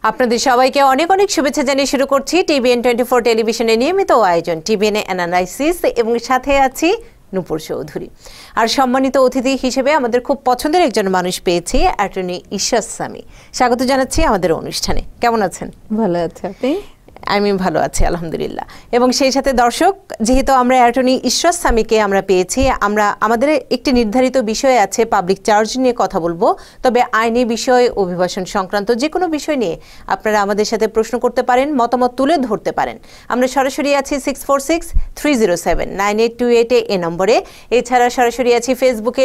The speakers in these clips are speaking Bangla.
আপনাদের সবাইকে অনেক অনেক শুভেচ্ছা জানিয়ে শুরু করছি টিভিএন 24 টেলিভিশনের নিয়মিত আয়োজন টিভিএন অ্যানালাইসিস এবং সাথে আছি নূপুর চৌধুরী। আর সম্মানিত অতিথি হিসেবে আমাদের খুব পছন্দের একজন মানুষ পেয়েছি, অ্যাটর্নি ইশরাত সামি। স্বাগত জানাচ্ছি আমাদের অনুষ্ঠানে। কেমন আছেন? ভালো আছে আপনি? আমি ভালো আছি আলহামদুলিল্লাহ। এবং সেই সাথে দর্শক, যেহেতু আমরা অ্যাটর্নি ইশরাত সামিকে আমরা পেয়েছি, আমরা আমাদের একটি নির্ধারিত বিষয় আছে, পাবলিক চার্জ নিয়ে কথা বলবো। তবে আইনি বিষয়, অভিবাসন সংক্রান্ত যে কোনো বিষয় নিয়ে আপনারা আমাদের সাথে প্রশ্ন করতে পারেন, মতামত তুলে ধরতে পারেন। আমরা সরাসরি আছি 6463079828 এই নম্বরে। এছাড়া সরাসরি আছি ফেসবুকে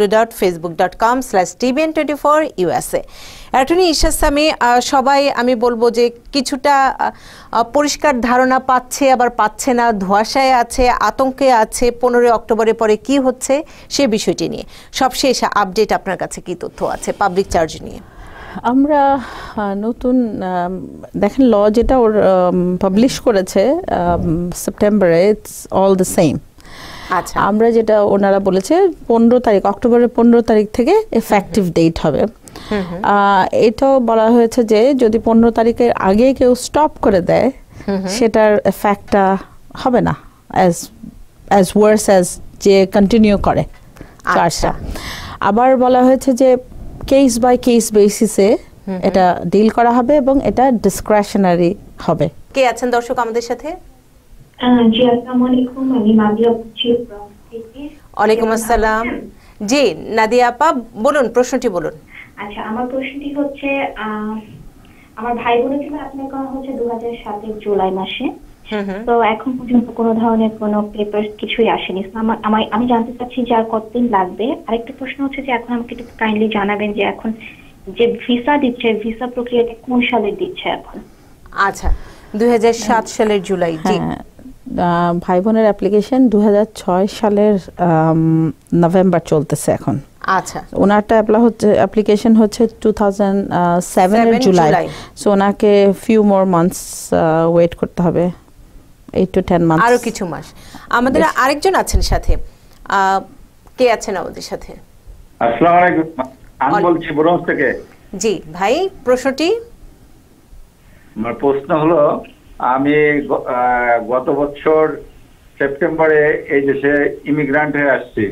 www.facebook.com/tvn24USA। অ্যাটর্নি ইশরাত সামি, সবাই আমি বলবো যে কিছুটা পরিষ্কার ধারণা পাচ্ছে, আবার পাচ্ছে না, ধোঁয়াশায় আছে, আতঙ্কে আছে 15 অক্টোবরের পরে কি হচ্ছে সে বিষয়টি নিয়ে সবশেষ আপডেট আপনার কাছে কি তথ্য আছে পাবলিক চার্জ নিয়ে? আমরা নতুন দেখেন ল যেটা ওর পাবলিশ করেছে সেপ্টেম্বরে, ইটস অল দ্য সেম। আচ্ছা, আমরা যেটা ওনারা বলেছে 15 তারিখ, অক্টোবরের 15 তারিখ থেকে এফেক্টিভ ডেট হবে। এটাও বলা হয়েছে যে যদি 15 তারিখের আগে কেউ স্টপ করে দেয় সেটার এফেক্টটা হবে না, অ্যাজ ওয়ার্স অ্যাজ যে কন্টিনিউ করে চার্জটা। আবার বলা হয়েছে যে কেস বাই কেস বেসিসে এটা ডিল করা হবে এবং এটা ডিসক্রিশনারি হবে। কে আছেন দর্শক আমাদের সাথে? জি, আসসালামু আলাইকুম। আমি নাদিয়া বলছি ফ্রম থেকে। ওয়ালাইকুম আসসালাম। জি নাদিয়া আপা, বলুন, প্রশ্নটি বলুন। আচ্ছা, আমার প্রশ্নটি হচ্ছে আমার ভাই বোনের জন্য অ্যাপ্লাই করা হচ্ছে 2007 জুলাই মাসে। তো এখন পর্যন্ত কোনো ধরনের কোনো পেপার কিছুই আসেনি। আমি জানতে চাচ্ছি যে আর কতদিন লাগবে। আরেকটা প্রশ্ন হচ্ছে যে এখন আমাকে একটু কাইন্ডলি জানাবেন যে এখন যে ভিসা দিচ্ছে, ভিসা প্রক্রিয়াটা কোন সালে দিচ্ছে এখন? আচ্ছা, 2007 সালের জুলাই। জি, ভাই বোনের অ্যাপ্লিকেশন 2006 সালের নভেম্বর চলতেছে এখন। আচ্ছা, ওনারটা অ্যাপ্লিকেশন হচ্ছে 2007 এর জুলাই। সো ওনাকে ফিউ মোর মান্থস ওয়েট করতে হবে, 8 to 10 মান্থস, আরো কিছু মাস। আমাদের আরেকজন আছেন সাথে, কে আছেন আমাদের সাথে? আসসালামু আলাইকুম, আমি বলছি বরঞ্জ থেকে। জি ভাই, প্রশ্নটি? আমার প্রশ্ন হলো, আমি গত বছর সেপ্টেম্বরে এই দেশে ইমিগ্রান্ট হয়ে আসছি।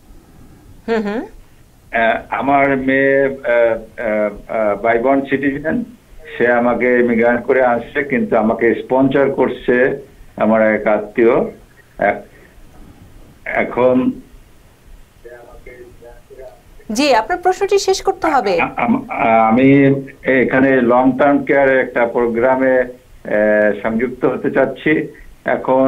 আমার মেয়ে বাইবন সিটিজেন, সে আমাকে ইমিগ্রান্ট করে আসছে, কিন্তু আমাকে স্পন্সর করছে আমার এক আত্মীয়। এখন জি, আপনার প্রশ্নটি শেষ করতে হবে। আমি এখানে লং টার্ম কেয়ার একটা প্রোগ্রামে সংযুক্ত হতে চাচ্ছি। এখন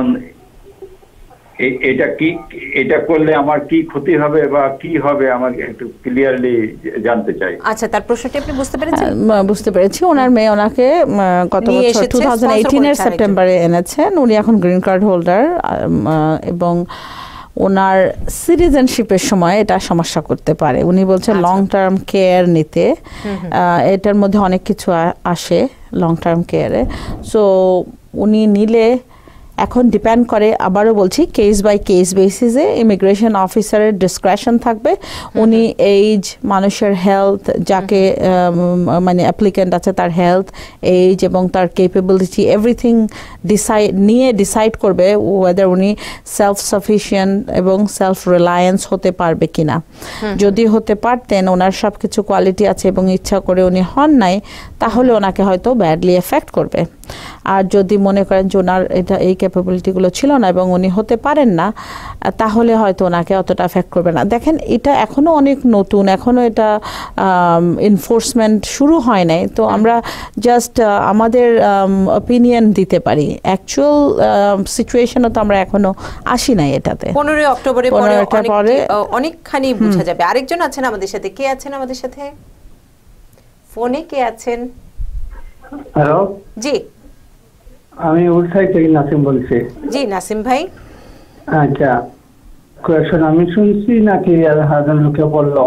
এটা করলে আমার কি ক্ষতি হবে বা কি হবে আমাকে একটু ক্লিয়ারলি জানতে চাই। আচ্ছা, তার প্রশ্নটি আপনি বুঝতে পেরেছেন? বুঝতে পেরেছি। ওনার মেয়ে ওনাকে গত বছর 2018 এর সেপ্টেম্বরে এনেছেন। উনি এখন গ্রিন কার্ড হোল্ডার এবং ওনার সিটিজেনশিপের সময় এটা সমস্যা করতে পারে। উনি বলছে লং টার্ম কেয়ার নিতে, এটার মধ্যে অনেক কিছু আসে লং টার্ম কেয়ারে। সো উনি নিলে এখন ডিপেন্ড করে, আবারও বলছি, কেস বাই কেস বেসিসে ইমিগ্রেশন অফিসারের ডিসক্রিশন থাকবে। উনি এইজ, মানুষের হেলথ, যাকে মানে অ্যাপ্লিকেন্ট আছে তার হেলথ, এইজ এবং তার কেপেবিলিটি এভরিথিং ডিসাইড করবে ওয়েদার উনি সেলফ সাফিসিয়েন্ট এবং সেলফ রিলায়েন্স হতে পারবে কিনা। যদি হতে পারতেন, ওনার সব কিছু কোয়ালিটি আছে এবং ইচ্ছা করে উনি হন নাই, তাহলে ওনাকে হয়তো ব্যাডলি এফেক্ট করবে। আর যদি মনে করেন যে ওনার এই ক্যাপাবিলিটিগুলো ছিল না এবং উনি হতে পারেন না, তাহলে হয়তো ওনাকে অতটা এফেক্ট করবে না। দেখেন, এটা এখনও অনেক নতুন, এখনও এটা এনফোর্সমেন্ট শুরু হয় নাই। তো আমরা জাস্ট আমাদের অপিনিয়ন দিতে পারি, অ্যাকচুয়াল সিচুয়েশনও তো আমরা এখনো আসি নাই এটাতে। 15 অক্টোবরের পরে অনেকখানি বোঝা যাবে। আরেকজন আছেন আমাদের সাথে, কে আছেন আমাদের সাথে ফোনে? কে আছেন? হ্যালো, জি, আমি উলসাই থেকে নাসিম বলছি। জি নাসিম ভাই। আচ্ছা, কোয়েশ্চন আমি শুনছি নাকি হাজার লোকে বললো,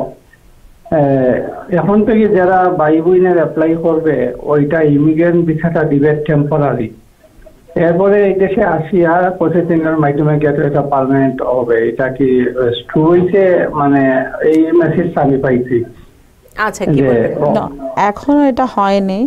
এখন থেকে যারা ভাই বোনের অ্যাপ্লাই করবে ওইটা ইমিগ্রেন্ট ভিসাটা দিবে টেম্পোরারি, এরপরে এই দেশে আসিয়া প্রসেসিং এর মাধ্যমে গেলে এটা পার্মানেন্ট হবে। এটা কি ট্রু হইছে? মানে এই মেসেজ আমি পাইছি। আচ্ছা, কি বলবেন? এখনো এটা হয়নি।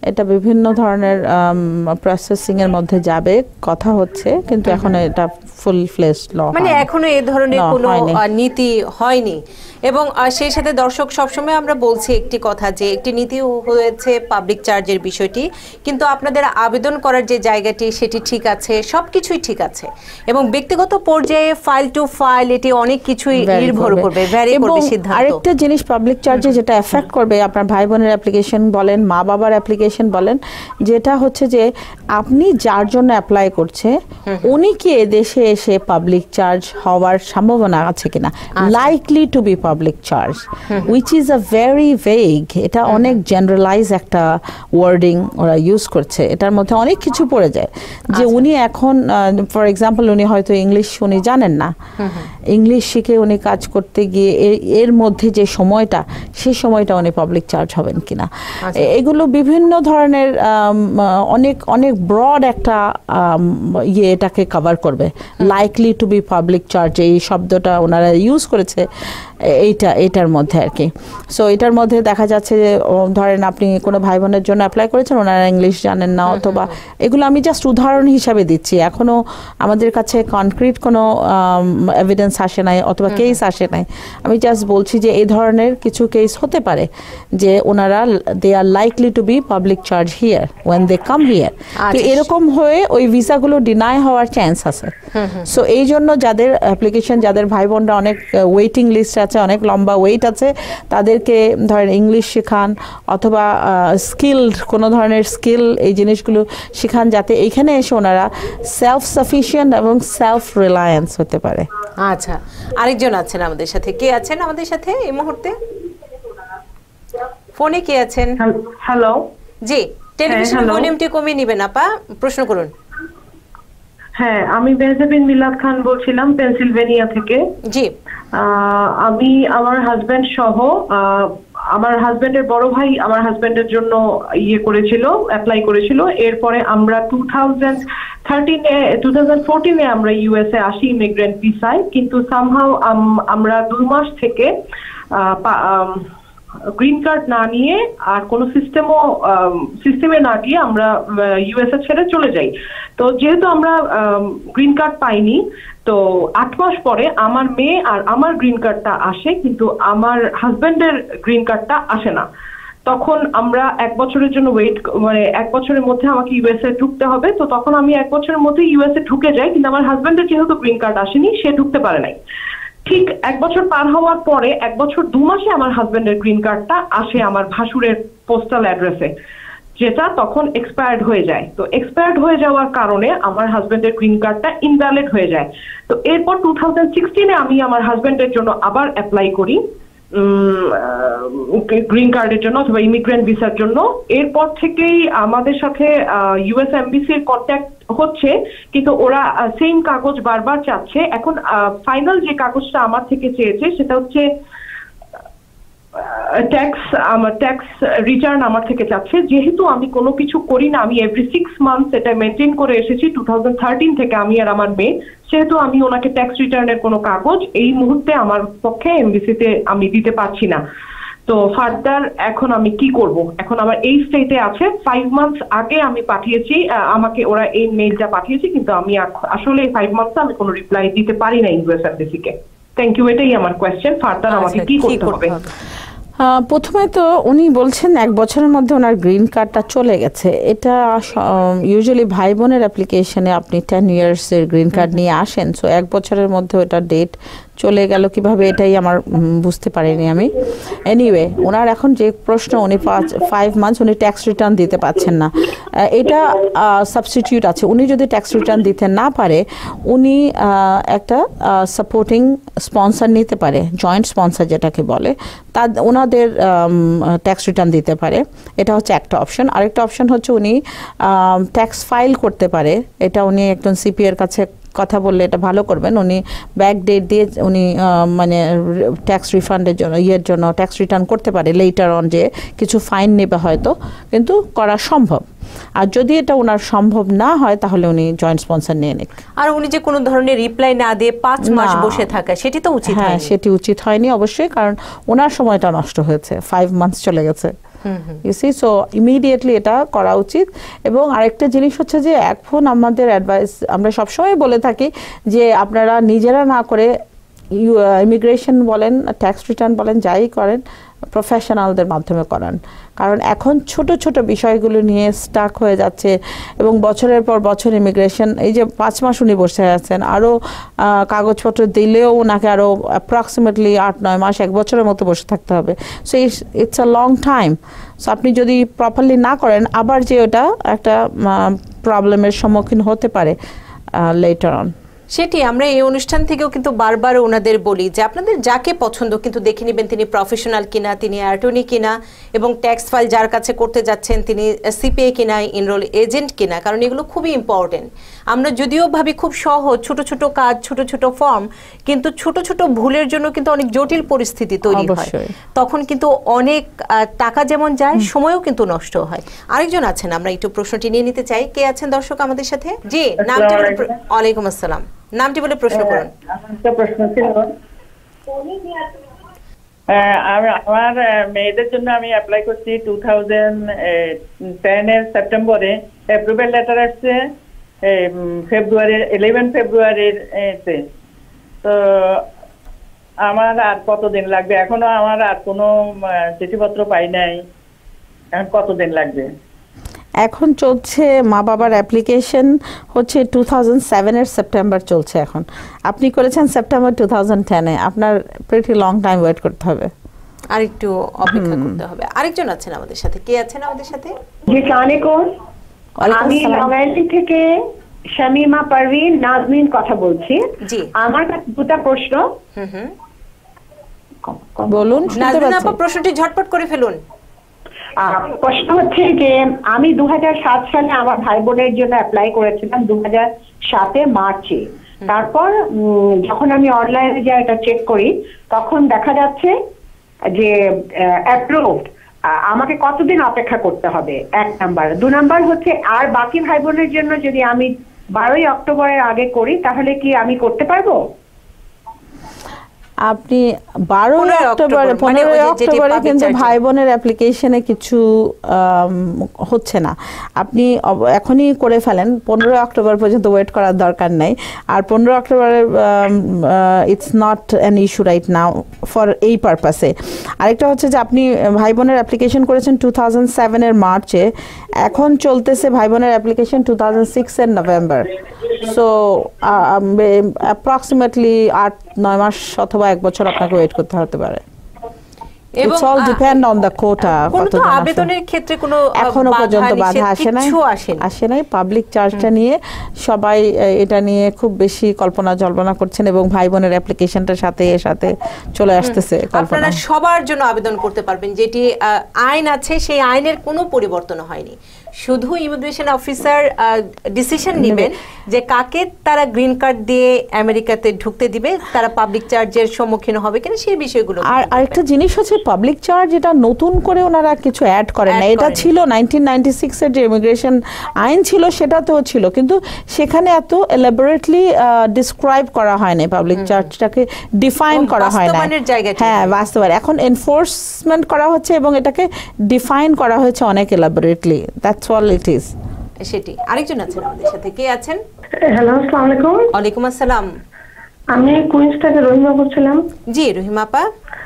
এটা বিভিন্ন ধরনের প্রসেসিং এর মধ্যে যাবে, কথা হচ্ছে, কিন্তু এখন এটা ফুল ফ্লেজড ল মানে এখনো এই ধরনের কোনো নীতি হয়নি। এবং সেই সাথে দর্শক, সবসময় আমরা বলছি একটি কথা যে একটি নীতি হয়েছে পাবলিক চার্জের বিষয়টি, কিন্তু আপনাদের আবেদন করার যে জায়গাটি সেটি ঠিক আছে, সবকিছুই ঠিক আছে, এবং ব্যক্তিগত পর্যায়ে ফাইল টু ফাইল এটি অনেক কিছুই নির্ভর করবে, ভ্যারি করবে সিদ্ধান্ত। আরেকটা জিনিস পাবলিক চার্জে যেটা এফেক্ট করবে, আপনার ভাই বোনের অ্যাপ্লিকেশন বলেন, মা বাবার অ্যাপ্লিকেশন বলেন, যেটা হচ্ছে যে আপনি যার জন্য অ্যাপ্লাই করছে উনি কি এদেশে এসে পাবলিক চার্জ হওয়ার সম্ভাবনা আছে কিনা, likely to be public charge, which is a very vague. এটা অনেক জেনারেলাইজ একটা ওয়ার্ডিং ওরা ইউজ করছে, এটার মধ্যে অনেক কিছু পড়ে যায়। যে উনি এখন ফর এক্সাম্পল উনি হয়তো ইংলিশ উনি জানেন না, ইংলিশ শিখে উনি কাজ করতে গিয়ে এর মধ্যে যে সময়টা, সেই সময়টা উনি পাবলিক চার্জ হবেন কিনা, এগুলো বিভিন্ন ধরনের অনেক অনেক ব্রড একটা এটাকে কভার করবে। Likely to be public charge এই শব্দটা ওনারা ইউজ করেছে এইটার মধ্যে আর কি। সো এটার মধ্যে দেখা যাচ্ছে যে ধরেন আপনি কোনো ভাই বোনের জন্য অ্যাপ্লাই করেছেন, ওনারা ইংলিশ জানেন না, অথবা এগুলো আমি জাস্ট উদাহরণ হিসাবে দিচ্ছি, এখনও আমাদের কাছে কনক্রিট কোনো এভিডেন্স আসে নাই অথবা কেস আসে নাই, আমি জাস্ট বলছি যে এই ধরনের কিছু কেস হতে পারে যে ওনারা they are likely to be public charge here when they come here. তো এরকম হয়ে ওই ভিসাগুলো ডিনাই হওয়ার চান্স আছে। সো এই জন্য যাদের অ্যাপ্লিকেশন, যাদের ভাই বোনরা অনেক ওয়েটিং লিস্ট আছে, অনেক লম্বা ওয়েট আছে, তাদেরকে ধরেন ইংলিশ শেখান অথবা স্কিলড কোনো ধরনের স্কিল এই জিনিসগুলো শেখান, যাতে এইখানে এসে ওনারা সেলফ সাফিসিয়েন্ট এবং সেলফ রিলায়েন্স হতে পারে। আচ্ছা, আরেকজন আছেন আমাদের সাথে। কে আছেন আমাদের সাথে এই মুহূর্তে? ফোনে কে আছেন? হ্যালো, জি, টেলিভিশন ভলিউমটি কমিয়ে নেবেন আপা, প্রশ্ন করুন। হ্যাঁ, আমি বেনজামিন মিলাদ খান বলছিলাম পেনসিলভেনিয়া থেকে। জি, আমি আমার হাজবেন্ড সহ, আমার হাজবেন্ডের বড় ভাই আমার হাজবেন্ডের জন্য অ্যাপ্লাই করেছিল। এরপরে আমরা 2014-এ আমরা ইউএসএ আসি ইমিগ্রেন্ট ভিসায়, কিন্তু সামহাউ আমরা 2 মাস থেকে গ্রিন কার্ড না নিয়ে আর কোনো সিস্টেমে না গিয়ে আমরা ইউএসএ ছেড়ে চলে যাই। তো যেহেতু আমরা গ্রিন কার্ড পাইনি, তো 8 মাস পরে আমার মেয়ে আর আমার গ্রিন কার্ডটা আসে, কিন্তু আমার হাজবেন্ডের গ্রিন কার্ডটা আসে না। তখন আমরা 1 বছরের জন্য মানে 1 বছরের মধ্যে আমাকে ইউএসএ ঢুকতে হবে। তো তখন আমি 1 বছরের মধ্যে ইউএসএ ঢুকে যাই, কিন্তু আমার হাজবেন্ডের যেহেতু গ্রিন কার্ড আসেনি, সে ঢুকতে পারে নাই। ঠিক 1 বছর পার হওয়ার পরে 1 বছর 2 মাসে আমার হাজবেন্ডের গ্রিন কার্ডটা আসে আমার ভাসুরের পোস্টাল অ্যাড্রেসে, যেটা তখন এক্সপায়ার্ড হয়ে যায়। তো এক্সপায়ার্ড হয়ে যাওয়ার কারণে আমার হাজবেন্ডের গ্রিন কার্ডটা ইনভ্যালিড হয়ে যায়। তো এরপর 2016-এ আমি আমার হাজবেন্ডের জন্য আবার অ্যাপ্লাই করি গ্রিন কার্ডের জন্য অথবা ইমিগ্রেন্ট ভিসার জন্য। এরপর থেকেই আমাদের সাথে ইউএস এমবিসির কন্ট্যাক্ট হচ্ছে, কিন্তু ওরা সেম কাগজ বারবার চাচ্ছে। এখন ফাইনাল যে কাগজটা আমার থেকে চেয়েছে সেটা হচ্ছে ট্যাক্স রিটার্ন আমার থেকে চাচ্ছে। যেহেতু আমি কোনো কিছু করি না, আমি এভরি 6 মান্থস এটা মেনটেন করে এসেছি 2013 থেকে, আমি আর আমার মেয়ে, সেহেতু আমি ওনাকে ট্যাক্স রিটার্নের কোনো কাগজ এই মুহূর্তে আমার পক্ষে এমবিসিতে আমি দিতে পারছি না। তো ফার্দার এখন আমি কি করব? এখন আমার এই স্টেটে আছে। 5 মান্থস আগে আমি পাঠিয়েছি, আমাকে ওরা এই মেইলটা পাঠিয়েছে, কিন্তু আমি আসলে 5 মান্থস আমি কোনো রিপ্লাই দিতে পারি না ইউএস এমবিসিকে। থ্যাংক ইউ, এটাই আমার কোয়েশ্চেন। ফার্দার আমাকে কি করতে হবে? প্রথমে তো উনি বলছেন 1 বছরের মধ্যে ওনার গ্রিন কার্ডটা চলে গেছে। এটা ইউজুয়ালি ভাই বোনের অ্যাপ্লিকেশনে আপনি 10 ইয়ার্সের গ্রিন কার্ড নিয়ে আসেন, সো 1 বছরের মধ্যে ওটা ডেট চলে গেল কিভাবে, এটাই আমার বুঝতে পারিনি আমি। এনিওয়ে, ওনার এখন যে প্রশ্ন, উনি 5 মান্থস উনি ট্যাক্স রিটার্ন দিতে পারছেন না, এটা সাবস্টিটিউট আছে। উনি যদি ট্যাক্স রিটার্ন দিতে না পারে, উনি একটা সাপোর্টিং স্পন্সর নিতে পারে, জয়েন্ট স্পন্সর যেটাকে বলে, ওনাদের ট্যাক্স রিটার্ন দিতে পারে। এটা হচ্ছে একটা অপশন। আরেকটা অপশন হচ্ছে উনি ট্যাক্স ফাইল করতে পারে। এটা উনি একজন সিপিএর কাছে কথা বললে এটা ভালো করবেন। উনি ব্যাক ডেট দিয়ে উনি মানে ট্যাক্স রিফান্ডের জন্য জন্য ট্যাক্স রিটার্ন করতে পারে লেটার অন, যে কিছু ফাইন নেবে হয়তো, কিন্তু করা সম্ভব। আর যদি এটা ওনার সম্ভব না হয় তাহলে উনি জয়েন্ট স্পন্সর নিয়ে নিক। আর উনি যে কোনো ধরনের রিপ্লাই না দিয়ে 5 মাস বসে থাকা, সেটি তো উচিত হয়নি। হ্যাঁ, সেটি উচিত হয়নি অবশ্যই, কারণ ওনার সময়টা নষ্ট হয়েছে, 5 মান্থস চলে গেছে। ইউসি, সো ইমিডিয়েটলি এটা করা উচিত। এবং আরেকটা জিনিস হচ্ছে যে এখন আমাদের অ্যাডভাইস, আমরা সবসময় বলে থাকি যে আপনারা নিজেরা না করে ইমিগ্রেশন বলেন, ট্যাক্স রিটার্ন বলেন, যাই করেন প্রফেশনালদের মাধ্যমে করান। কারণ এখন ছোট ছোট বিষয়গুলো নিয়ে স্টাক হয়ে যাচ্ছে এবং বছরের পর বছর ইমিগ্রেশন, এই যে 5 মাস উনি বসে আছেন, আরও কাগজপত্র দিলেও ওনাকে আরও অ্যাপ্রক্সিমেটলি 8-9 মাস, 1 বছরের মতো বসে থাকতে হবে। So it's a long time. So আপনি যদি প্রপারলি না করেন আবার যে ওটা একটা প্রবলেমের সম্মুখীন হতে পারে লেটার অন। সেটি আমরা এই অনুষ্ঠান থেকেও কিন্তু বারবার ওনাদের বলি যে আপনাদের যাকে পছন্দ কিন্তু দেখে নেবেন তিনি প্রফেশনাল কিনা, তিনি অ্যাটর্নি কিনা, এবং ট্যাক্স ফাইল যার কাছে করতে যাচ্ছেন তিনি সিপিএ কিনা, এনরোল এজেন্ট কিনা, কারণ এগুলো খুবই ইম্পর্টেন্ট। আমরা যদিও ভাবি খুব সহজ, ছোট ছোট কাজ, ছোট ছোট ফর্ম, কিন্তু ছোট ছোট ভুলের জন্য কিন্তু অনেক জটিল পরিস্থিতি তৈরি হয়। তখন কিন্তু অনেক টাকা যেমন যায়, সময়ও কিন্তু নষ্ট হয়। আরেকজন আছেন, আমরা একটু প্রশ্নটি নিয়ে নিতে চাই। কে আছেন দর্শক আমাদের সাথে? জি, নামটি বলে। ওয়ালাইকুম আসসালাম, নামটি বলে প্রশ্ন করুন। আমার প্রশ্ন ছিল, আমার মেয়েদের জন্য আমি অ্যাপ্লাই করছি 2010 এর সেপ্টেম্বরে, অ্যাপ্রুভাল লেটার আসছে ফেব্রুয়ারির 11 ফেব্রুয়ারির তে। তো আমার আর কতদিন লাগবে? এখনো আমার আর কোনো চিঠিপত্র পাই নাই, এখন কতদিন লাগবে? এখন চলছে মা বাবার অ্যাপ্লিকেশন হচ্ছে 2007 এর সেপ্টেম্বর চলছে। এখন আপনি করেছেন সেপ্টেম্বর 2010-এ, আপনার প্রিটি লং টাইম ওয়েট করতে হবে, আর একটু অপেক্ষা করতে হবে। আরেকজন আছেন আমাদের সাথে। কে আছেন আমাদের সাথে? জি, আসসালামু আলাইকুম। আমি নগাঁও থেকে শামিমা পারভিন নাজমিন কথা বলছি। জি, আমার কাছে দুটো প্রশ্ন। বলুন। নাজমিন আপা, প্রশ্নটি ঝটপট করে ফেলুন। প্রশ্ন হচ্ছে যে আমি 2007 সালে আমার ভাই বোনের জন্য অ্যাপ্লাই করেছিলাম 2007 মার্চে। তারপর যখন আমি অনলাইনে যা এটা চেক করি তখন দেখা যাচ্ছে যে অ্যাপ্রুভড। আমাকে কতদিন অপেক্ষা করতে হবে? 1 নাম্বার। 2 নাম্বার হচ্ছে আর বাকি ভাই বোনের জন্য যদি আমি 12 অক্টোবরের আগে করি তাহলে কি আমি করতে পারবো? আপনি 15 অক্টোবরে কিন্তু ভাই বোনের অ্যাপ্লিকেশনে কিছু হচ্ছে না, আপনি এখনই করে ফেলেন। 15 অক্টোবর পর্যন্ত ওয়েট করার দরকার নেই। আর 15 অক্টোবরে it's not an issue right now for এই পারপাসে। আরেকটা হচ্ছে যে আপনি ভাই বোনের অ্যাপ্লিকেশন করেছেন 2007 এর মার্চে, এখন চলতেছে ভাই বোনের অ্যাপ্লিকেশন 2006 এর নভেম্বর। সো অ্যাপ্রক্সিমেটলি 8-9 মাস অথবা 1 বছর আপনাকে ওয়েট করতে হতে পারে। এবং It's all depend on the quota। কোনো আবেদনের ক্ষেত্রে কোনো এখনো পর্যন্ত বাধা আসে নাই। পাবলিক চার্জটা নিয়ে সবাই এটা নিয়ে খুব বেশি কল্পনা জল্পনা করছেন এবং ভাই বোনের অ্যাপ্লিকেশনটার সাথে চলে আসতেছে। আপনারা সবার জন্য আবেদন করতে পারবেন, যেটি আইন আছে সেই আইনের কোনো পরিবর্তন হয়নি। শুধু ইমিগ্রেশন অফিসার ডিসিশন নেবেন যে কাকে তারা গ্রিন কার্ড দিয়ে আমেরিকাতে ঢুকতে দিবে, তারা পাবলিক চার্জের সম্মুখীন হবে কিনা সেই বিষয়গুলো। আর আরেকটা জিনিস হচ্ছে পাবলিক চার্জ, এটা নতুন করে ওনারা কিছু অ্যাড করেন না। এটা ছিল 1996 এর যে ইমিগ্রেশন আইন ছিল সেটাতেও ছিল, কিন্তু সেখানে এত এলাবোরেটলি ডিসক্রাইব করা হয় না, পাবলিক চার্জটাকে ডিফাইন করা হয় না। হ্যাঁ, বাস্তবায়ন এখন এনফোর্সমেন্ট করা হচ্ছে এবং এটাকে ডিফাইন করা হয়েছে অনেক elaborately. That's all it is. সেটি। আরেকজন আছেন আমাদের সাথে। কে আছেন? হ্যালো, আসসালামু আলাইকুম। ওয়ালাইকুম আসসালাম। আমি কুইন্স থেকে রহিমা বলছিলাম। জি, রহিমা আপা।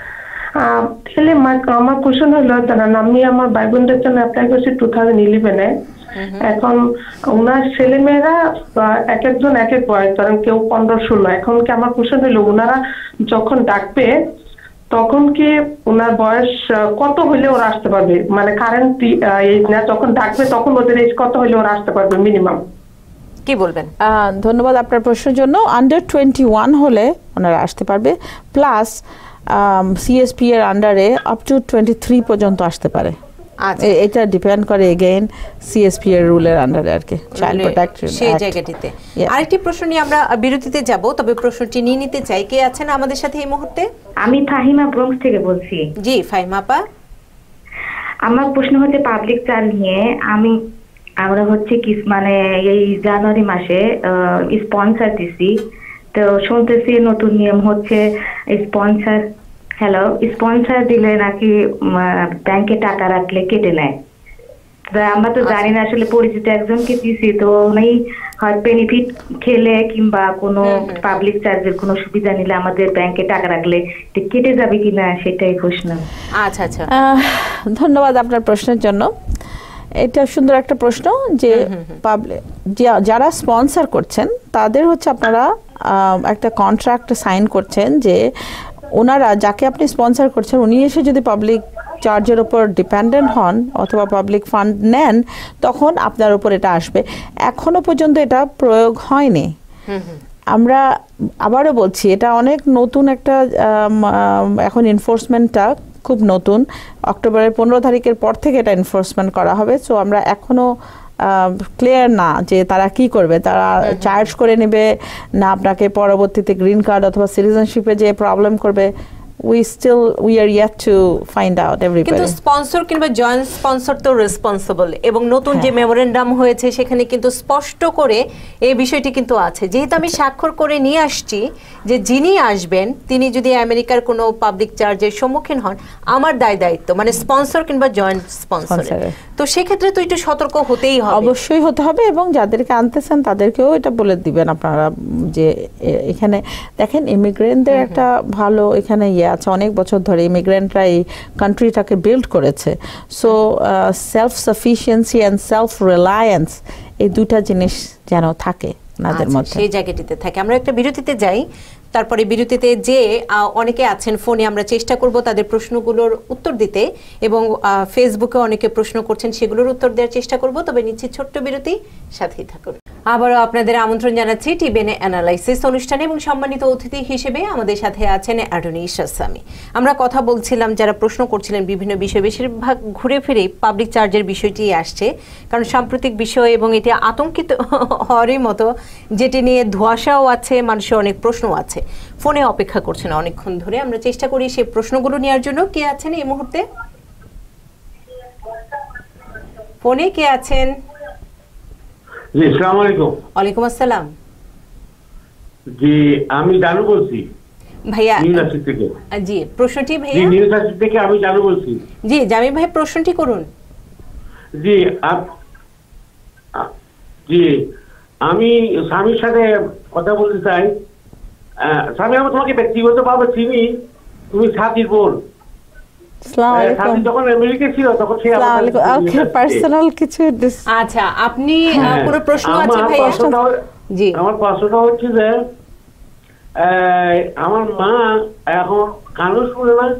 আমার কোশ্চেন হলো, ধরেন আমি আমার ভাই বোনদের জন্য অ্যাপ্লাই করছি 2011-এ। এখন ওনার ছেলে মেয়েরা এক একজন এক এক বয়স, ধরেন কেউ 15-16। এখন কি আমার কোশ্চেন হলো, ওনারা যখন ডাকবে তখন কি ওনার বয়স কত হইলে ওরা আসতে পারবে? মানে কারেন্ট এজ না, যখন ডাকবে তখন ওদের এজ কত হইলে ওরা আসতে পারবে মিনিমাম? কি বলবেন? ধন্যবাদ আপনার প্রশ্নের জন্য। আন্ডার 21 হলে ওনারা আসতে পারবে, প্লাস সিএসপি এর আন্ডারে আপ টু 23 পর্যন্ত আসতে পারে। এটা ডিপেন্ড করে এগেইন সিএসপি এর রুলের আন্ডারে আর কি, চাইল্ড প্রোটেকশন সেই জায়গাটিতে। আরেকটি প্রশ্ন নিয়ে আমরা বিরতিতে যাব, তবে প্রশ্নটি নিয়ে নিতে চাই। কে আছেন আমাদের সাথে এই মুহূর্তে? আমি ফাহিমা ব্রঙ্কস থেকে বলছি। জি, ফাহিমা আপা। আমার প্রশ্ন হচ্ছে পাবলিক চার্জ নিয়ে। আমরা হচ্ছে কি মানে এই জানুয়ারি মাসে স্পন্সর দিছি, তো শুনতেছি নতুন নিয়ম হচ্ছে স্পন্সর হ্যালো, স্পন্সর দিলে নাকি ব্যাংকে টাকা রাখলে কেটে নেয়। আমরা তো জানি না, আসলে পরিচিত একজনকে দিছি, তো উনি হয় বেনিফিট খেলে কিংবা কোনো পাবলিক চার্জের কোনো সুবিধা নিলে আমাদের ব্যাংকে টাকা রাখলে কেটে যাবে কিনা সেটাই প্রশ্ন। আচ্ছা আচ্ছা, ধন্যবাদ আপনার প্রশ্নের জন্য। এটা সুন্দর একটা প্রশ্ন যে যারা স্পন্সর করছেন তাদের হচ্ছে আপনারা একটা কন্ট্রাক্ট সাইন করছেন যে ওনারা যাকে আপনি স্পন্সর করছেন উনি এসে যদি পাবলিক চার্জের উপর ডিপেন্ডেন্ট হন অথবা পাবলিক ফান্ড নেন তখন আপনার উপর এটা আসবে। এখনো পর্যন্ত এটা প্রয়োগ হয়নি। আমরা আবারও বলছি এটা অনেক নতুন একটা, এখন এনফোর্সমেন্টটা খুব নতুন, অক্টোবরের 15 তারিখের পর থেকে এটা এনফোর্সমেন্ট করা হবে। সো আমরা এখনো ক্লিয়ার না যে তারা কি করবে, তারা চার্জ করে নেবে না আপনাকে পরবর্তীতে গ্রিন কার্ড অথবা সিটিজেনশিপে যে প্রবলেম করবে। we are yet to find out everybody. কিন্তু স্পন্সর কিংবা জয়েন্ট স্পন্সর তো রেসপন্সিবল, এবং নতুন যে মেমোরেন্ডাম হয়েছে সেখানে কিন্তু স্পষ্ট করে এই বিষয়টি কিন্তু আছে। যেহেতু আমি স্বাক্ষর করে নিয়ে আসছি যে যিনি আসবেন তিনি যদি আমেরিকার কোনো পাবলিক চার্জের সম্মুখীন হন আমার দায়িত্ব, মানে স্পন্সর কিংবা জয়েন্ট স্পন্সর, তো সেক্ষেত্রে তো একটু সতর্ক হতেই হবে। অবশ্যই হতে হবে, এবং যাদেরকে আনতেছেন তাদেরকেও এটা বলে দিবেন আপনারা যে এখানে দেখেন ইমিগ্রেন্টদের একটা ভালো এখানে আছে, অনেক বছর ধরে ইমিগ্রেন্টরা এই কান্ট্রিটাকে বিল্ড করেছে। So self sufficiency and self reliance এই দুটা জিনিস যেন থাকে আপনাদের মধ্যে, সেই জায়গাটিতে থাকে। আমরা একটা বিরতিতে যাই, তারপরে বিরতিতে যে অনেকে আছেন ফোনে আমরা চেষ্টা করব তাদের প্রশ্নগুলোর উত্তর দিতে, এবং ফেসবুকে অনেকে প্রশ্ন করছেন সেগুলোর উত্তর দেওয়ার চেষ্টা করব। তবে নিচ্ছি ছোট্ট বিরতি, সাথেই থাকুন। আবারও আপনাদের আমন্ত্রণ জানাচ্ছি টিবিএন অ্যানালাইসিস অনুষ্ঠানে, এবং সম্মানিত অতিথি হিসেবে আমাদের সাথে আছেন অ্যাটর্নি ইশরাত সামি। আমরা কথা বলছিলাম যারা প্রশ্ন করছিলেন বিভিন্ন বিষয়, বেশিরভাগ ঘুরে ফিরে পাবলিক চার্জের বিষয়টি আসছে, কারণ সাম্প্রতিক বিষয় এবং এটি আতঙ্কিত হওয়ারই মতো, যেটি নিয়ে ধোঁয়াশাও আছে, মানুষের অনেক প্রশ্ন আছে। ফোনে অপেক্ষা করছেন অনেকক্ষণ ধরে, আমরা চেষ্টা করি সেই প্রশ্নগুলো নেওয়ার জন্য। কে আছেন এই মুহূর্তে ফোনে? কে আছেন? জি, আসসালামু আলাইকুম। ওয়ালাইকুম আসসালাম। জি, আমি জানু বলছি ভাইয়া, ইউনিভার্সিটি থেকে। জি, প্রশ্নটি ভাইয়া। জি, ইউনিভার্সিটি থেকে আমি জানু বলছি। জি, জামিল ভাই প্রশ্নটি করুন। জি, জি, আমি স্বামীর সাথে কথা বলতে চাই। স্বামী, আমি তোমাকে ব্যক্তিগতভাবে চিনি, তুমি সাথীর বোন। সাথী যখন আমেরিকা ছিল তখন সে পার্সোনাল কিছু। আচ্ছা, আপনি কোনো প্রশ্ন আছে ভাইয়া? জি, আমার প্রশ্নটা হচ্ছে যে আমার মা এখন কানে শুনে না।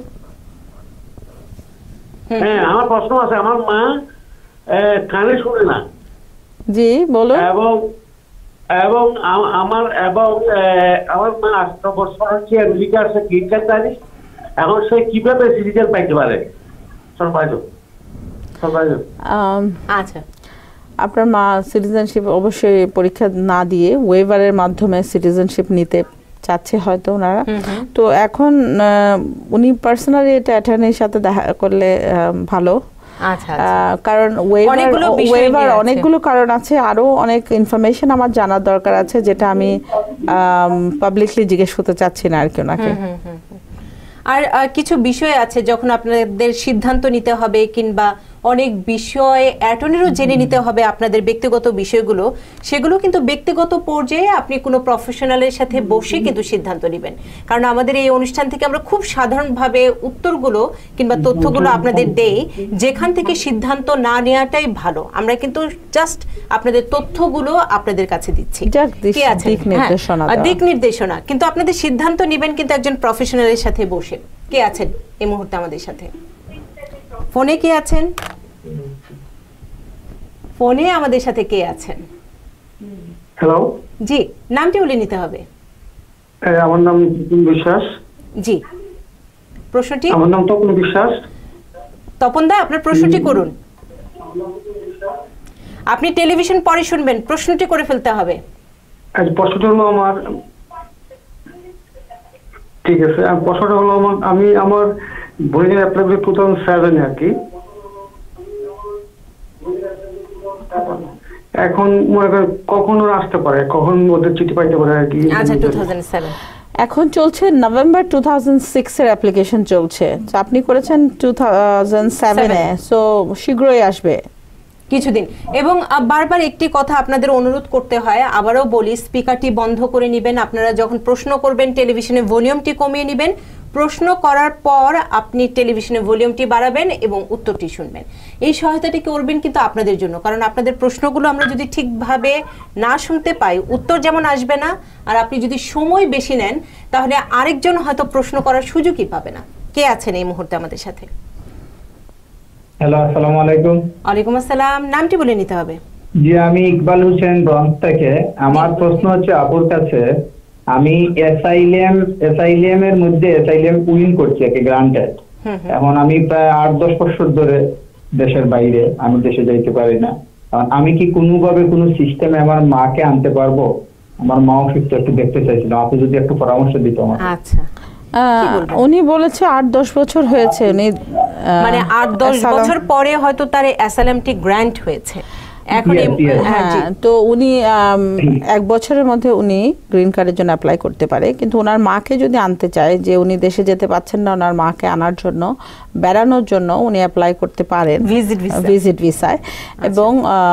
হ্যাঁ, আমার প্রশ্ন আছে, আমার মা কানে শুনে না। জি, বলুন। এবং আমার মা 8 বছর হচ্ছে আমেরিকা আছে, গ্রিন কার্ড জানি। এখন সে কিভাবে সিটিজেন পাইতে পারে? আচ্ছা, আপনার মা সিটিজেনশিপ অবশ্যই পরীক্ষা না দিয়ে ওয়েভারের মাধ্যমে সিটিজেনশিপ নিতে চাচ্ছে হয়তো ওনারা। তো এখন উনি পার্সোনালি এটা অ্যাটর্নির সাথে দেখা করলে ভালো। কারণ ওয়েভার অনেকগুলো কারণ আছে, আরো অনেক ইনফরমেশন আমার জানার দরকার আছে, যেটা আমি পাবলিকলি জিজ্ঞেস করতে চাচ্ছি না আর কি ওনাকে। আর কিছু বিষয় আছে যখন আপনাদের সিদ্ধান্ত নিতে হবে, কিংবা অনেক বিষয় অ্যাটর্নিরও জেনে নিতে হবে আপনাদের ব্যক্তিগত বিষয়গুলো, সেগুলো কিন্তু ব্যক্তিগত পর্যায়ে আপনি কোনো প্রফেশনালের সাথে বসে কিন্তু সিদ্ধান্ত নেবেন। কারণ আমাদের এই অনুষ্ঠান থেকে আমরা খুব সাধারণভাবে উত্তরগুলো কিংবা তথ্যগুলো আপনাদের দেই, যেখান থেকে সিদ্ধান্ত না নেওয়াটাই ভালো। আমরা কিন্তু জাস্ট আপনাদের তথ্যগুলো আপনাদের কাছে দিচ্ছি, দিক নির্দেশনা, কিন্তু আপনাদের সিদ্ধান্ত নেবেন কিন্তু একজন প্রফেশনালের সাথে বসে। কে আছেন এই মুহূর্তে আমাদের সাথে ফোনে? কে আছেন ফোনে আমাদের সাথে? কে আছেন? হ্যালো, জি, নামটি বলে নিতে হবে। আমার নাম তপন বিশ্বাস। জি, প্রশ্নটি? আমার নাম তপন বিশ্বাস। তপন দা, আপনার প্রশ্নটি করুন। আপনি টেলিভিশন পরে শুনবেন, প্রশ্নটি করে ফেলতে হবে। প্রশ্নটা হলো আমার, ঠিক আছে, প্রশ্নটা হলো আমি আমার বোনের অ্যাপ্লাই করি 2007 আর কি। এখন মনে করেন কখন আসতে পারে, কখন ওদের চিঠি পাইতে পারে আর কি। আচ্ছা, 2007 এখন চলছে নভেম্বর 2006 এর অ্যাপ্লিকেশন চলছে, তো আপনি করেছেন 2007 এ, সো শীঘ্রই আসবে কিছুদিন। এবং বারবার একটি কথা আপনাদের অনুরোধ করতে হয়, আবারও বলি, স্পিকারটি বন্ধ করে নেবেন। আপনারা যখন প্রশ্ন করবেন টেলিভিশনের ভলিউমটি কমিয়ে নেবেন, প্রশ্ন করার পর আপনি টেলিভিশনের ভলিউমটি বাড়াবেন এবং উত্তরটি শুনবেন। এই সহায়তাটি করবেন কিন্তু আপনাদের জন্য, কারণ আপনাদের প্রশ্নগুলো আমরা যদি ঠিকভাবে না শুনতে পাই, উত্তর যেমন আসবে না, আর আপনি যদি সময় বেশি নেন তাহলে আরেকজন হয়তো প্রশ্ন করার সুযোগই পাবে না। কে আছেন এই মুহূর্তে আমাদের সাথে? হ্যালো, আসসালামু আলাইকুম। ওয়ালাইকুম আসসালাম। নামটি বলে নিতে হবে। জি, আমি ইকবাল হোসেন ব্রঞ্জ থেকে। আমার প্রশ্ন হচ্ছে আপুর কাছে, আমি এসআইলিএম এর মধ্যে এসআইলিএম উইন করছি একে গ্রান্টেড। এখন আমি প্রায় 8-10 বছর ধরে দেশের বাইরে, আমি দেশে যাইতে পারি না। আমি কি কোনোভাবে কোনো সিস্টেমে আমার মাকে আনতে পারবো? আমার মাও ফিরতে একটু দেখতে চাইছিলাম, আপনি যদি একটু পরামর্শ দিত আমার। আচ্ছা, উনি বলেছে 8-10 বছর হয়েছে, উনি মানে 8-10 বছর পরে হয়তো তার অ্যাসাইলামটি গ্র্যান্ট হয়েছে। এখন তো উনি 1 বছরের মধ্যে উনি গ্রিন কার্ডের জন্য অ্যাপ্লাই করতে পারে, কিন্তু ওনার মাকে যদি আনতে চায়, যে উনি দেশে যেতে পারছেন না, ওনার মাকে আনার জন্য, বেড়ানোর জন্য উনি অ্যাপ্লাই করতে পারেন ভিজিট ভিসায়। এবং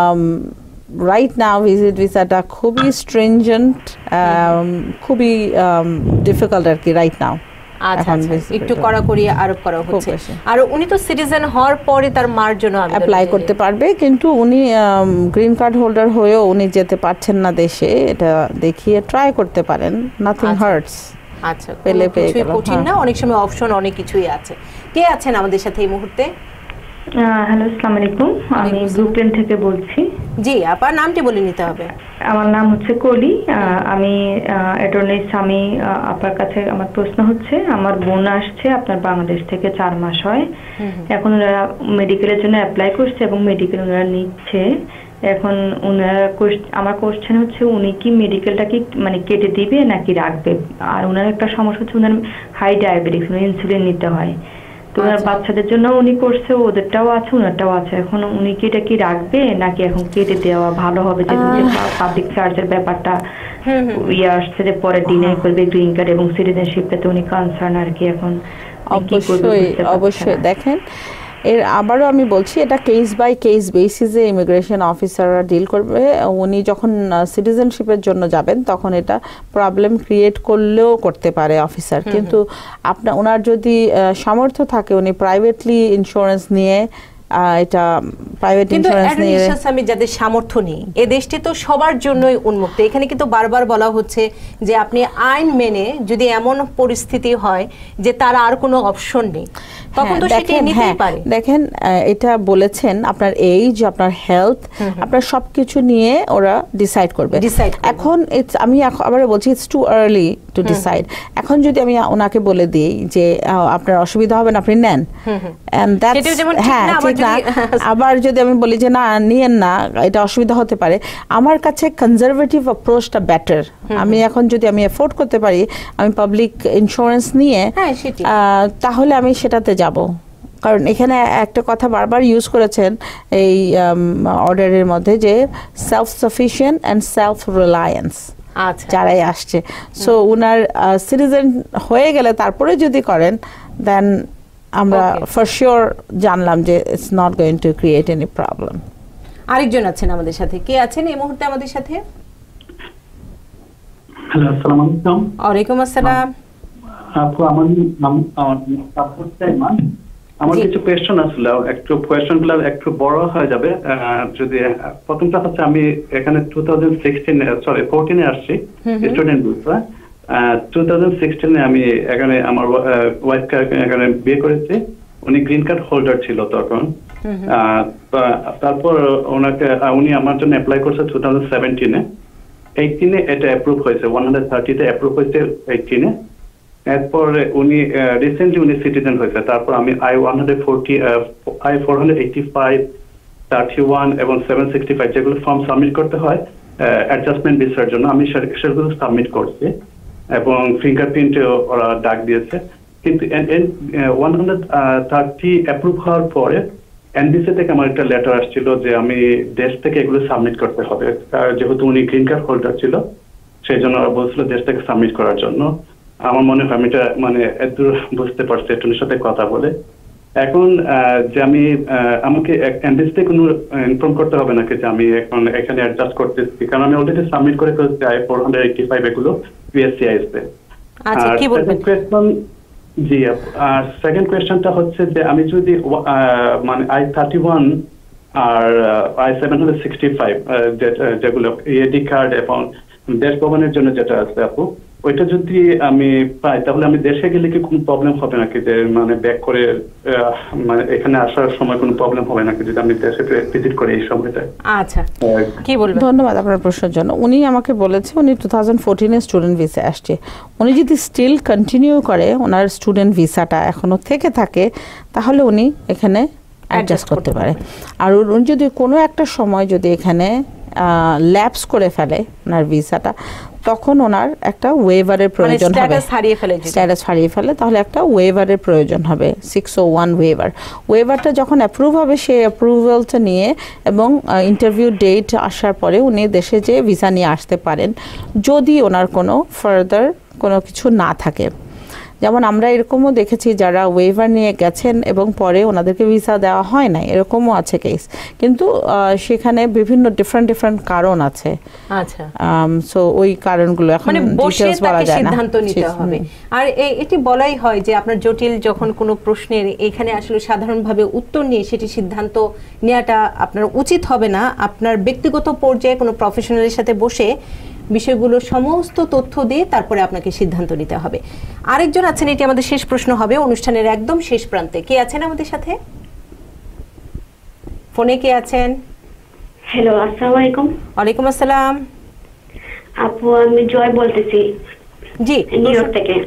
রাইট নাও ভিজিট ভিসাটা খুবই স্ট্রিনজেন্ট, খুবই ডিফিকাল্ট আর কি রাইট নাও। একটু কড়াকড়ি আরোপ করা হচ্ছে। আর উনি তো সিটিজেন হওয়ার পরে তার মার জন্য অ্যাপ্লাই করতে পারবে, কিন্তু উনি গ্রিন কার্ড হোল্ডার হয়েও উনি যেতে পারছেন না দেশে, এটা দেখিয়ে ট্রাই করতে পারেন, নাথিং হার্টস। আচ্ছা, পেয়ে গেল, কঠিন না, অনেক সময় অপশন অনেক কিছুই আছে। কে আছেন আমাদের সাথে এই মুহূর্তে? হ্যালো, আসসালামু আলাইকুম, আমি ব্রুকলিন থেকে বলছি। জি আপা, নামটি বলে নিতে হবে। আমার নাম হচ্ছে কলি। আমি অ্যাটর্নি স্বামী। আপনার কাছে আমার প্রশ্ন হচ্ছে, আমার বোন আসছে আপনার বাংলাদেশ থেকে 4 মাস হয়। এখন ওনারা মেডিকেলের জন্য অ্যাপ্লাই করছে এবং মেডিকেল ওনারা নিচ্ছে। এখন ওনারা আমার কোশ্চেন হচ্ছে, উনি কি মেডিকেলটা কি মানে কেটে দিবে নাকি রাখবে? আর ওনার একটা সমস্যা হচ্ছে, ওনার হাই ডায়াবেটিস, উনি ইনসুলিন নিতে হয়। তো ওনার বাচ্চাদের জন্য উনি করছে, ওদেরটাও আছে, ওনারটাও আছে। এখন উনি কি এটা কি রাখবে নাকি এখন কেটে দেওয়া ভালো হবে? যে পাবলিক চার্জের ব্যাপারটা ইয়ে আসছে, যে পরে ডিনাই করবে গ্রিন কার্ড এবং সিটিজেনশিপে, তো উনি কনসার্ন আর কি। এখন অবশ্যই দেখেন, এর আবারও আমি বলছি, এটা কেস বাই কেস বেসিসে ইমিগ্রেশন অফিসাররা ডিল করবে। উনি যখন সিটিজেনশিপের জন্য যাবেন তখন এটা প্রবলেম ক্রিয়েট করলেও করতে পারে অফিসার, কিন্তু ওনার যদি সামর্থ্য থাকে, উনি প্রাইভেটলি ইন্স্যুরেন্স নিয়ে, এটা প্রাইভেট ইন্স্যুরেন্স নিয়ে, আমি যাদের সামর্থ্য নেই, এই দেশটি তো সবার জন্যই উন্মুক্ত। এখানে কিন্তু বারবার বলা হচ্ছে যে আপনি আইন মেনে যদি এমন পরিস্থিতি হয় যে তার আর কোনো অপশন নেই, তখন তো সেটা নিতেই পারে। দেখেন, এটা বলেছেন আপনার এইজ, আপনার হেলথ, আপনার সবকিছু নিয়ে ওরা ডিসাইড করবে। এখন আমি আবার বলছি, it's too early to decide. এখন যদি আমি ওনাকে বলে দিই যে আপনার অসুবিধা হবে না, আপনি নেন, হ্যাঁ ঠিক না, আবার যদি আমি বলি যে না নিয়েন না, এটা অসুবিধা হতে পারে, আমার কাছে কনজারভেটিভ অ্যাপ্রোচটা বেটার। আমি এখন যদি আমি এফোর্ড করতে পারি, আমি পাবলিক ইন্স্যুরেন্স নিয়ে, তাহলে আমি সেটাতে যাব। কারণ এখানে একটা কথা বারবার ইউজ করেছেন এই অর্ডারের মধ্যে, যে self sufficient and self reliance যারাই আসছে। সো উনার সিটিজেন হয়ে গেলে তারপরে যদি করেন, দেন আমরা ফর শিওর জানলাম যে it's not going to create any problem. আরেকজন আছেন আমাদের সাথে। কে আছেন এই মুহূর্তে আমাদের সাথে? হ্যালো, আসসালামু আলাইকুম। ওয়ালাইকুম আসসালাম। আপু, আমার নাম আমার কিছু কোয়েশ্চেন আসলে, একটু কোয়েশ্চেনগুলো একটু বড় হয়ে যাবে যদি। প্রথমটা হচ্ছে, আমি এখানে 2014 এ আসছি স্টুডেন্ট ভিসা। 2016 আমি এখানে আমার ওয়াইফকে এখানে বিয়ে করেছি। উনি গ্রিন কার্ড হোল্ডার ছিল তখন। তারপর উনি আমার জন্য অ্যাপ্লাই করছে 2017 এ। 18 এ এটা অ্যাপ্রুভ হয়েছে, 130 তে অ্যাপ্রুভ হয়েছে 18 এ। এরপর উনি রিসেন্টলি উনি সিটিজেন হয়েছে। তারপর আমি I-140, I-485, 31 এবং 765 যেগুলো ফর্ম সাবমিট করতে হয় অ্যাডজাস্টমেন্ট ভিসার জন্য, আমি সেগুলো সাবমিট করছি এবং ফিঙ্গারপ্রিন্ট ওরা ডাক দিয়েছে। কিন্তু 130 অ্যাপ্রুভ হওয়ার পরে এনবিসি থেকে আমার একটা লেটার আসছিল যে আমি দেশ থেকে এগুলো সাবমিট করতে হবে। যেহেতু উনি গ্রিন কার্ড হোল্ডার ছিল, সেই জন্য ওরা বলছিল দেশ থেকে সাবমিট করার জন্য। আমার মনে হয় আমি এটা মানে একটু বুঝতে পারছি একটুর সাথে কথা বলে। এখন যে আমি আমাকে এমবিসিতে কোনো ইনফর্ম করতে হবে নাকি যে আমি এখন এখানে অ্যাডজাস্ট করতেছি, কারণ আমি অলরেডি সাবমিট করে ফেলছি I-485 এগুলো USCIS-তে। আচ্ছা, কি বলবেন? জি, আর সেকেন্ড কোয়েশ্চেনটা হচ্ছে যে আমি যদি মানে I-31 আর I-765 যেগুলো EAD কার্ড এবং দেশ ভ্রমণের জন্য যেটা আছে আপু, ওইটা যদি আমি পাই তাহলে আমি দেশে গেলে কি কোনো প্রবলেম হবে নাকি, যে মানে ব্যাক করে মানে এখানে আসার সময় কোনো প্রবলেম হবে নাকি যদি আমি দেশে ভিজিট করি এই সময়টা? আচ্ছা, কি বলবেন? ধন্যবাদ আপনার প্রশ্নের জন্য। উনি আমাকে বলেছে উনি 2014-এ স্টুডেন্ট ভিসা আসছে। উনি যদি স্টিল কন্টিনিউ করে, ওনার স্টুডেন্ট ভিসাটা এখনো থেকে থাকে, তাহলে উনি এখানে অ্যাডজাস্ট করতে পারে। আর উনি যদি কোনো একটা সময় যদি এখানে ল্যাপস করে ফেলে ওনার ভিসাটা, তখন ওনার একটা ওয়েভারের প্রয়োজন হবে। স্ট্যাটাস হারিয়ে ফেলে তাহলে একটা ওয়েভারের প্রয়োজন হবে, 601 ওয়েভারটা যখন অ্যাপ্রুভ হবে, সেই অ্যাপ্রুভালটা নিয়ে এবং ইন্টারভিউ ডেট আসার পরে উনি দেশে যেয়ে ভিসা নিয়ে আসতে পারেন, যদি ওনার কোনো ফার্দার কোনো কিছু না থাকে। যেমন আমরা এরকমও দেখেছি যারা ওয়েভার নিয়ে গেছেন এবং পরে ওনাদেরকে ভিসা দেওয়া হয় না, এরকমও আছে কেস, কিন্তু সেখানে বিভিন্ন ডিফারেন্ট কারণ আছে। আচ্ছা, সো ওই কারণগুলো এখন ডিটেইলস বলা যায় না, সিদ্ধান্ত নিতে হবে। আর এটি বলাই হয় যে আপনার জটিল যখন কোনো প্রশ্নের এখানে আসলে সাধারণভাবে উত্তর নিয়ে সেটি সিদ্ধান্ত নেওয়াটা আপনার উচিত হবে না। আপনার ব্যক্তিগত পর্যায়ে কোনো প্রফেশনালের সাথে বসে বিষয়গুলো সমস্ত তথ্য দিয়ে তারপরে আপনাকে সিদ্ধান্ত নিতে হবে। আরেকজন আছেন, এটি আমাদের শেষ প্রশ্ন হবে অনুষ্ঠানের একদম শেষ প্রান্তে। কে আছেন আমাদের সাথে ফোনে? কে আছেন? হ্যালো, আসসালামু আলাইকুম। ওয়ালাইকুম আসসালাম। আপু, আমি জয় বলতেছি। জি, নিউ ইয়র্ক থেকে।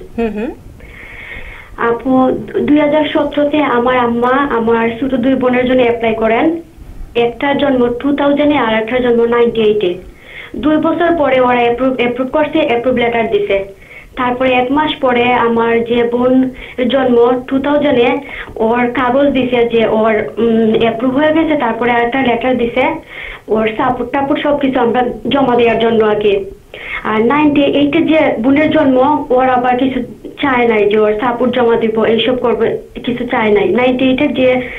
আপু, 2017-তে আমার আম্মা আমার ছোট দুই বোনের জন্য অ্যাপ্লাই করেন। একটার জন্ম 2000-এ আর একটার জন্ম 98-এ। 2 বছর পরে ওরা অ্যাপ্রুভ করছে, অ্যাপ্রুভ লেটার দিছে। তারপরে 1 মাস পরে আমার যে বোন জন্ম 2000-এ, ওর কাগজ দিছে যে ওর অ্যাপ্রুভ হয়ে গেছে। তারপরে একটা লেটার দিছে ওর সাপোর্ট টাপোর্ট সবকিছু আমরা জমা দেওয়ার জন্য আর কি। আর 98-এ যে বোনের জন্ম, ওর আবার কিছু চায় নাই যে ওর সাপোর্ট জমা দিব, এইসব করবে, কিছু চায় নাই। 98-এর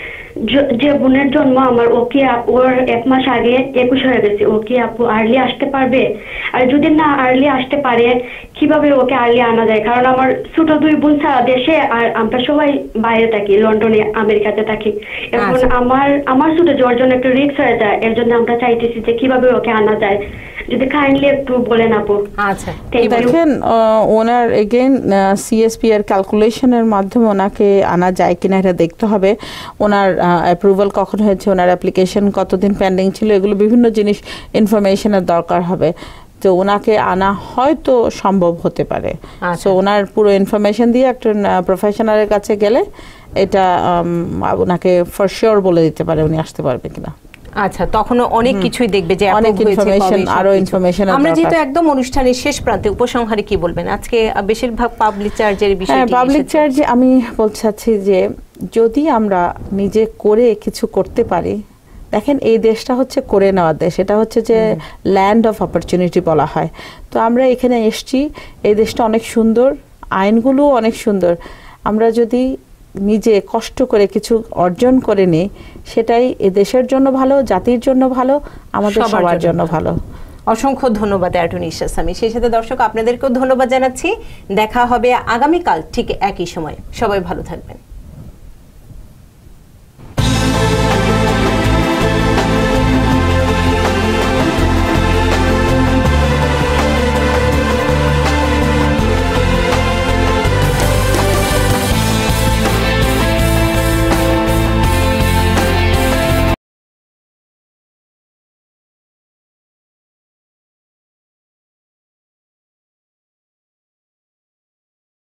যে বোনের জন্ম আমার, ওকে ওর 1 মাস আগে 21 হয়ে গেছে। ওকে আপু আর্লি আসতে পারবে? আর যদি না আর্লি আসতে পারে, কিভাবে ওকে আর্লি আনা যায়? কারণ আমার ছোট দুই বোন সারা দেশে, আর আমরা সবাই বাইরে থাকি, লন্ডনে, আমেরিকাতে থাকি। এখন আমার ছোট যাওয়ার জন্য একটু রিস্ক হয়ে যায়, এর জন্য আমরা চাইতেছি যে কিভাবে ওকে আনা যায়, যদি কাইন্ডলি একটু বলেন আপু। আচ্ছা, দেখেন ওনার এগেইন সিএসপি এর ক্যালকুলেশনের মাধ্যমে ওনাকে আনা যায় কিনা এটা দেখতে হবে। ওনার অ্যাপ্রুভাল কখন হয়েছে, ওনার অ্যাপ্লিকেশন কতদিন পেন্ডিং ছিল, এগুলো বিভিন্ন জিনিস ইনফরমেশনের দরকার হবে। তো ওনাকে আনা হয়তো সম্ভব হতে পারে। সো ওনার পুরো ইনফরমেশন দিয়ে একটা প্রফেশনালের কাছে গেলে এটা ওনাকে ফর শিওর বলে দিতে পারে উনি আসতে পারবে কিনা। আচ্ছা, তখনও অনেক কিছুই দেখবে যে অনেক ইনফরমেশন, আরো ইনফরমেশন। আমরা যেহেতু একদম অনুষ্ঠানের শেষ প্রান্তে, উপসংহারে কি বলবেন? আজকে বেশিরভাগ পাবলিক চার্জের বিষয়। পাবলিক চার্জে আমি বলতে চাচ্ছি যে যদি আমরা নিজে করে কিছু করতে পারি, দেখেন এই দেশটা হচ্ছে করে নেওয়ার দেশ, এটা হচ্ছে যে ল্যান্ড অফ অপরচুনিটি বলা হয়। তো আমরা এখানে এসছি, এই দেশটা অনেক সুন্দর, আইনগুলো অনেক সুন্দর। আমরা যদি নিজে কষ্ট করে কিছু অর্জন করে নিই, সেটাই এ দেশের জন্য ভালো, জাতির জন্য ভালো, আমাদের সবার জন্য ভালো। অসংখ্য ধন্যবাদ অ্যাটর্নি ইশরাত সামি। সেই সাথে দর্শক আপনাদেরকেও ধন্যবাদ জানাচ্ছি। দেখা হবে আগামীকাল ঠিক একই সময়। সবাই ভালো থাকবেন।